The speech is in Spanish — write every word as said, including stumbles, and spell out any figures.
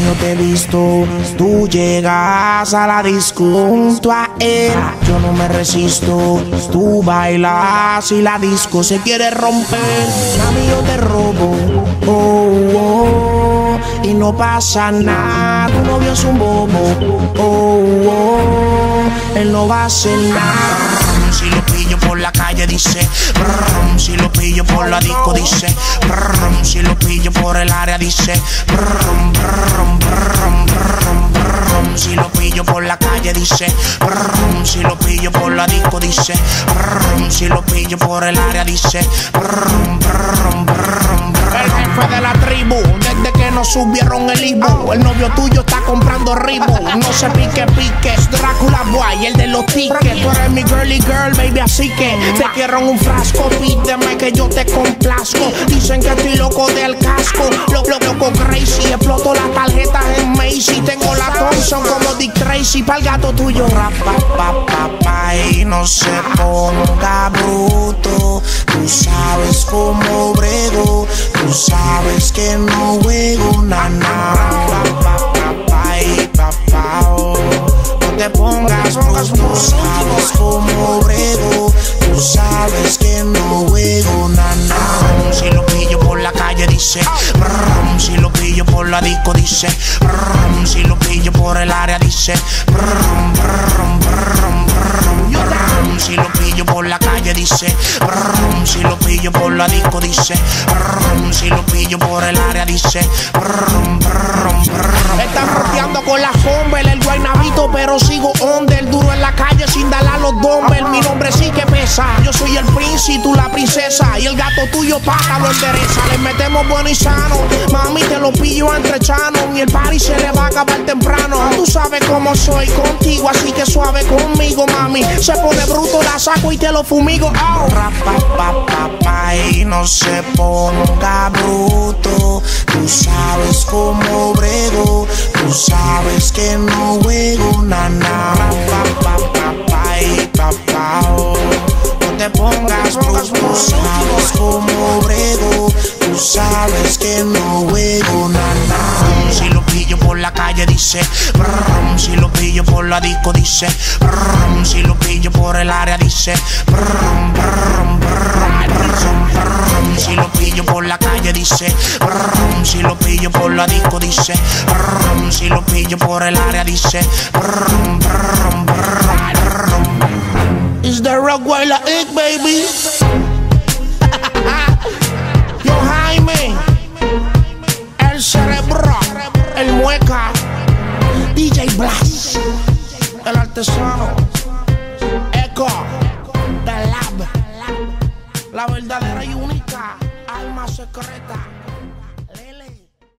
yo te he visto, tú llegas a la disco junto a él. Yo no me resisto, tú bailas y la disco se quiere romper. Mami, yo te robo, oh, oh, y no pasa nada. Tu novio es un bobo, oh, oh, él no va a hacer nada. Si lo pillo por la calle dice brum, si lo pillo por la disco dice brum, si lo pillo por el área dice brum, brum, brum, brum, brum. Si lo pillo por la calle dice brum, si lo pillo por la disco dice brum, si lo pillo por el área dice brum, brum, brum, brum. El jefe de la tribu, desde que nos subieron el Ibu, el novio tuyo está comprando Reebok. No se pique, pique, es Drácula Boy, el de los tickets. Tú eres mi girly girl, baby, así que te quiero en un frasco. Pídeme que yo te complazco. Dicen que estoy loco del casco, loco, loco, crazy. Exploto las tarjetas en Macy. Tengo la Thompson como Dick Tracy. Pa'l gato tuyo, rap, pa, pa, pa, pa, y no se ponga bruto. Tú sabes cómo brego, tú sabes que no juego na na. Papá y papá, oh, no te pongas bruto. Tú sabes cómo brego, tú sabes que no juego na na. Si lo pillo por la calle dice brum, si lo pillo por la disco dice brum, si lo pillo por el área dice brum, brum, brum, brum, brum. Si lo pillo por la calle dice brum, si lo pillo por la disco dice brum, si lo pillo por el área dice brum, brum, brum. Están rodeando con la Humber, el guaynabito, pero sigo under, duro en la calle sin darle a los dumbbells. Mi nombre sí que pesa, yo soy el príncipe, tú la princesa, y el gato tuyo paga lo endereza. Le metemos bueno y sano, mami te lo pillo entre chano, y el party se le va a acabar temprano. Tú sabes cómo soy contigo, así que suave conmigo, mami. Se pone bruto, la saco y te lo fumigo. Oh. Rapa, pa, pa, pa, y no se ponga bruto. Tú sabes cómo brego, tú sabes que no juego na na. Pa, pa, pa, pa, y pa, pa, oh. No te pongas bruto, tú sabes cómo brego, tú sabes que no juego na na. Si lo pillo por la calle dice brum, si lo pillo por la disco dice brum, si lo pillo por el área dice brum, brum, brum, brum, brum. Si lo pillo por la calle dice brum, si lo pillo por la disco dice brum, si lo pillo por el área dice brum, brum, brum, brum. It's the Rockweiler Ick, baby. Yo Jaime, el cerebro, el mueca, D J Blast, el artesano, Echo, The Lab, la verdadera y única alma secreta.